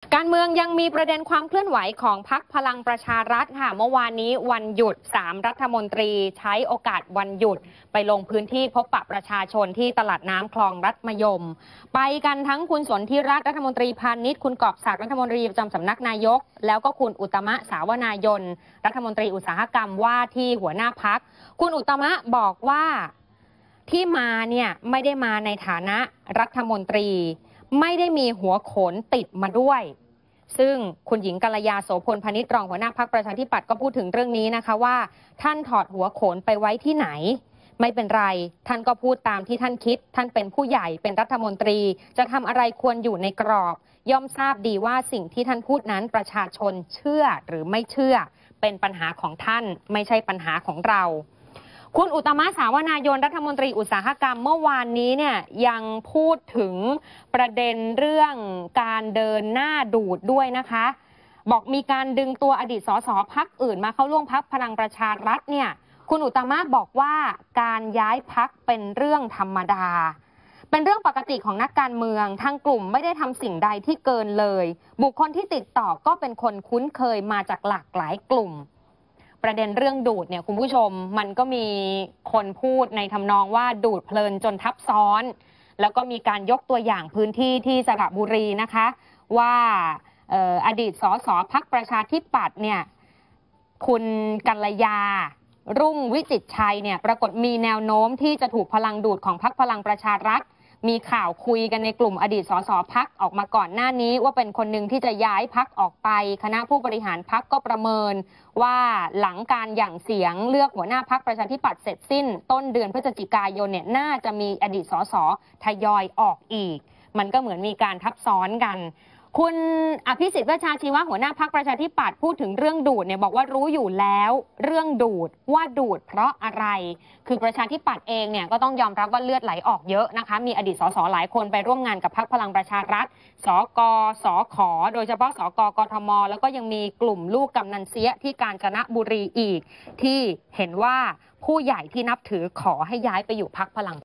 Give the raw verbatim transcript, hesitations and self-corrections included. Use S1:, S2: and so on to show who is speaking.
S1: การเมืองยังมีประเด็นความเคลื่อนไหวของพรรคพลังประชารัฐค่ะเมื่อวานนี้วันหยุดสามรัฐมนตรีใช้โอกาสวันหยุดไปลงพื้นที่พบปะประชาชนที่ตลาดน้ำคลองรัฐมยมไปกันทั้งคุณสนธิรัตน์รัฐมนตรีพาณิชย์คุณกอบศักดิ์รัฐมนตรีประจำสำนักนายกแล้วก็คุณอุตตมะสาวนายนรัฐมนตรีอุตสาหกรรมว่าที่หัวหน้าพรรคคุณอุตตมะบอกว่าที่มาเนี่ยไม่ได้มาในฐานะรัฐมนตรีไม่ได้มีหัวโขนติดมาด้วยซึ่งคุณหญิงกัลยาโสพลพานิชรองหัวหน้าพรรคประชาธิปัตย์ก็พูดถึงเรื่องนี้นะคะว่าท่านถอดหัวโขนไปไว้ที่ไหนไม่เป็นไรท่านก็พูดตามที่ท่านคิดท่านเป็นผู้ใหญ่เป็นรัฐมนตรีจะทำอะไรควรอยู่ในกรอบย่อมทราบดีว่าสิ่งที่ท่านพูดนั้นประชาชนเชื่อหรือไม่เชื่อเป็นปัญหาของท่านไม่ใช่ปัญหาของเราคุณอุตตมะสาวนายนรัฐมนตรีอุตสาหกรรมเมื่อวานนี้เนี่ยยังพูดถึงประเด็นเรื่องการเดินหน้าดูดด้วยนะคะบอกมีการดึงตัวอดีตสสพรรคอื่นมาเข้าร่วมพรรคพลังประชารัฐเนี่ยคุณอุตตมะบอกว่าการย้ายพรรคเป็นเรื่องธรรมดาเป็นเรื่องปกติของนักการเมืองทางกลุ่มไม่ได้ทำสิ่งใดที่เกินเลยบุคคลที่ติดต่อก็เป็นคนคุ้นเคยมาจากหลากหลายกลุ่มประเด็นเรื่องดูดเนี่ยคุณผู้ชมมันก็มีคนพูดในทำนองว่าดูดเพลินจนทับซ้อนแล้วก็มีการยกตัวอย่างพื้นที่ที่สระบุรีนะคะว่าอออดีตสสพรรคประชาธิปัตย์เนี่ยคุณกัลยารุ่งวิจิตรชัยเนี่ยปรากฏมีแนวโน้มที่จะถูกพลังดูดของพรรคพลังประชารัฐมีข่าวคุยกันในกลุ่มอดีตสสพรรคออกมาก่อนหน้านี้ว่าเป็นคนหนึ่งที่จะย้ายพรรคออกไปคณะผู้บริหารพรรคก็ประเมินว่าหลังการหยั่งเสียงเลือกหัวหน้าพรรคประชาธิปัตย์เสร็จสิ้นต้นเดือนพฤศจิกายนเนี่ยน่าจะมีอดีตสสทยอยออกอีกมันก็เหมือนมีการทับซ้อนกันคุณอภิสิทธิ์เวชชาชีวะหัวหน้าพรรคประชาธิปัตย์พูดถึงเรื่องดูดเนี่ยบอกว่ารู้อยู่แล้วเรื่องดูดว่าดูดเพราะอะไรคือประชาธิปัตย์เองเนี่ยก็ต้องยอมรับว่าเลือดไหลออกเยอะนะคะมีอดีตสสหลายคนไปร่วมงานกับพรรคพลังประชารัฐสกสขโดยเฉพาะสกกทมแล้วก็ยังมีกลุ่มลูกกำนันเสียที่กาญจนบุรีอีกที่เห็นว่าผู้ใหญ่ที่นับถือขอให้ย้ายไปอยู่พรรคพลัง